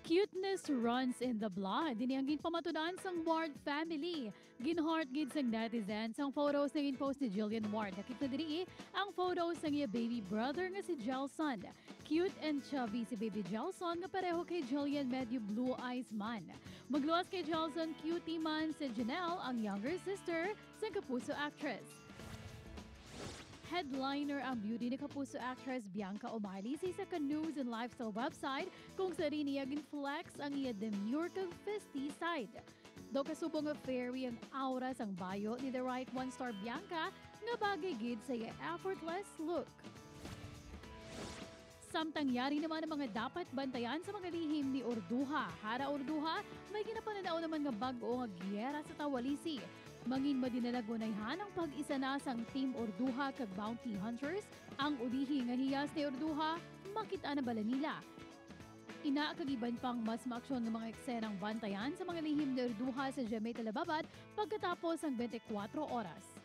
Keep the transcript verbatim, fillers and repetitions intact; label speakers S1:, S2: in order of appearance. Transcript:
S1: Cuteness runs in the blood. Dini ang ginpamatudan sang Ward family. Ginheart gid sang netizens ang photos na ginpost ni Jillan Ward. Nakita diri ang photos ng iya baby brother nga si Jelson. Cute and chubby si baby Jelson nga pareho kay Jillian medyo blue eyes man. Magluwas kay Jelson cutie man si Janelle ang younger sister sa Kapuso actress. Headliner ang beauty ni Kapuso actress Bianca Umali sa isa ka news and lifestyle website kung sa rin niya ginflex ang iya Demure kag Feisty side. Do kasubong nga fairy ang Oras ang bayo ni the right one star Bianca nga bagay gid sa iya effortless look. Samtang yari naman ang mga dapat bantayan sa mga lihim ni Urduja. Hara Urduja, may ginapananaw naman nga bag-o nga giyera sa Tawalisi. Mangin madinalagunayhan ang pag-isa na sang Team Urduja kag Bounty Hunters, ang ulihi nga hiyas ni Urduja, makita na bala nila. Ina kagiban pang mas maaksyon ng mga eksenang bantayan sa mga lihim ni Urduja sa Jemay Talababat pagkatapos ang twenty-four oras.